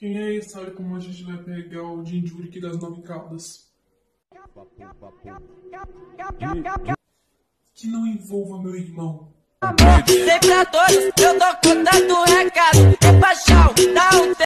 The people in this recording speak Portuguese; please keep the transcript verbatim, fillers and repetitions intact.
Quem é esse? Sabe como a gente vai pegar o Jinjuriki das Nove Caudas? Que não envolva meu irmão. Sempre pra todos, eu tô contando o recado. É paixão,